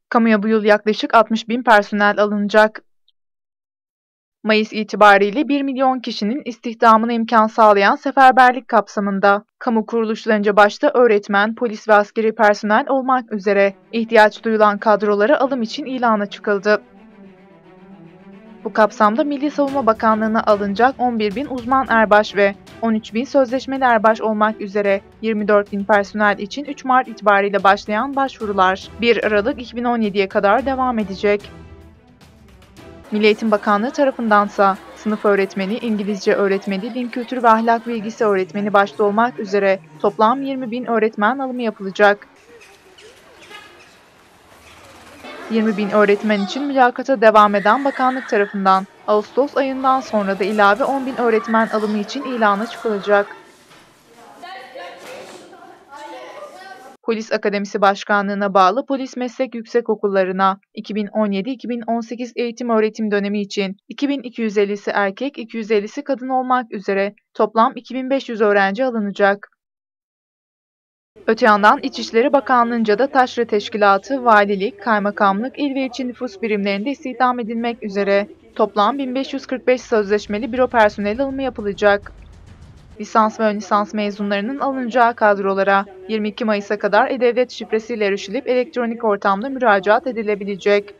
Kamuya bu yıl yaklaşık 60.000 personel alınacak. Mayıs itibariyle 1 milyon kişinin istihdamına imkan sağlayan seferberlik kapsamında kamu kuruluşlarınca başta öğretmen, polis ve askeri personel olmak üzere ihtiyaç duyulan kadrolara alım için ilana çıkıldı. Bu kapsamda Milli Savunma Bakanlığı'na alınacak 11.000 uzman erbaş ve 13.000 sözleşmeli erbaş olmak üzere 24.000 personel için 3 Mart itibariyle başlayan başvurular 1 Aralık 2017'ye kadar devam edecek. Milli Eğitim Bakanlığı tarafındansa sınıf öğretmeni, İngilizce öğretmeni, din kültürü ve ahlak bilgisi öğretmeni başta olmak üzere toplam 20.000 öğretmen alımı yapılacak. 20.000 öğretmen için mülakata devam eden bakanlık tarafından Ağustos ayından sonra da ilave 10.000 öğretmen alımı için ilana çıkılacak. Polis Akademisi Başkanlığı'na bağlı polis meslek yüksekokullarına 2017-2018 eğitim-öğretim dönemi için 2.250'si erkek, 250'si kadın olmak üzere toplam 2.500 öğrenci alınacak. Öte yandan İçişleri Bakanlığı'nca da taşra teşkilatı, valilik, kaymakamlık, il ve ilçe nüfus birimlerinde istihdam edilmek üzere toplam 1545 sözleşmeli büro personeli alımı yapılacak. Lisans ve ön lisans mezunlarının alınacağı kadrolara 22 Mayıs'a kadar e-Devlet şifresiyle erişilip elektronik ortamda müracaat edilebilecek.